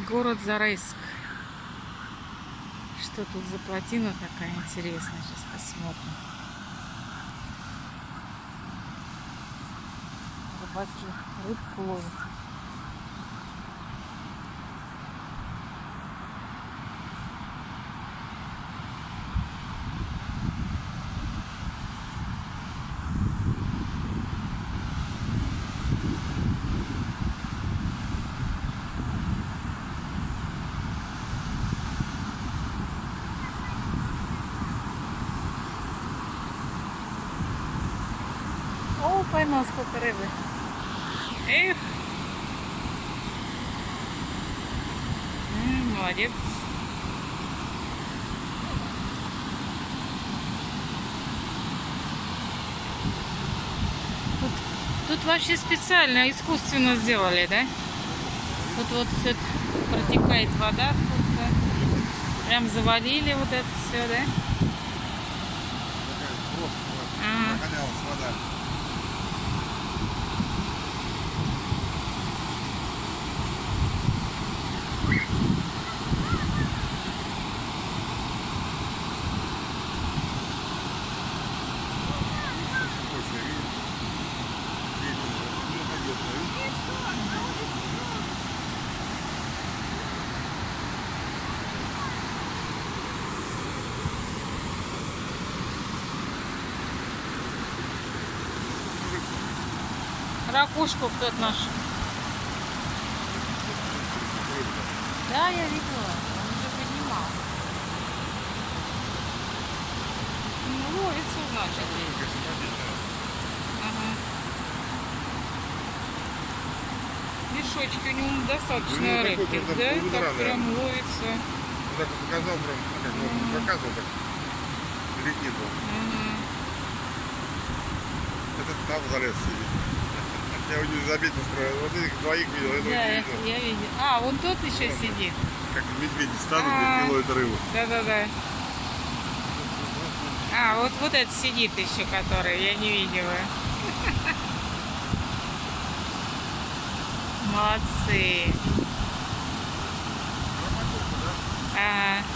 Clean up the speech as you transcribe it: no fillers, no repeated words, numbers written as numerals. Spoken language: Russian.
Город Зарайск. Что тут за плотина такая интересная? Сейчас посмотрим. Рыбаки рыбку ловят. О, поймал сколько рыбы. Эх. Молодец. Тут вообще специально, искусственно сделали, да? Вот протекает вода. Тут, да? Прям завалили вот это все, да? Вода. Ракушку кто-то наш. Да, я видела. Он уже поднимал. Ну, ловится, значит. Ага. Мешочки у него достаточно рыбки, да? Так прям ловится. Он так показал, прям, как он показывал, так летит он. Этот там залез сидит. Я его не заметил, вот этих двоих видел, этого да, не видел. Я видел. А, вон тот еще сидит. Как медведи станут и ловят рыбу. Да. А, вот этот сидит еще, который я не видела. Молодцы. Ага.